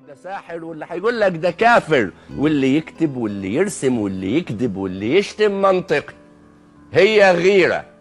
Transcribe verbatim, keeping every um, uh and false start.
ده ساحر واللي هيقول لك ده كافر، واللي يكتب واللي يرسم واللي يكذب واللي يشتم منطقي. هي غيرة.